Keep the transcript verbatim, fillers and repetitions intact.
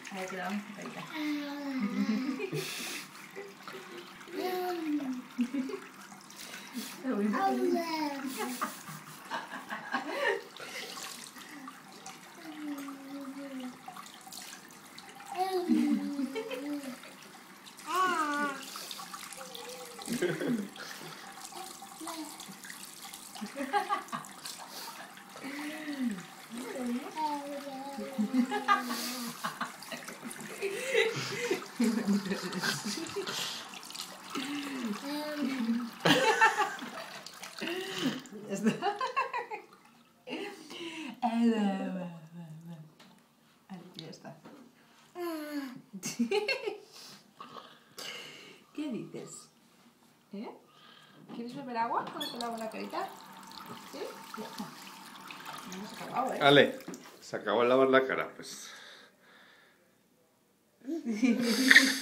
Ahí te damos tu carita. Ya está. Ya está. ¿Qué dices? ¿Eh? ¿Quieres beber agua cuando te lavo la carita? ¿Sí? Ya está. No se ha acabado, ¿eh? Ale, se acabó de lavar la cara, pues.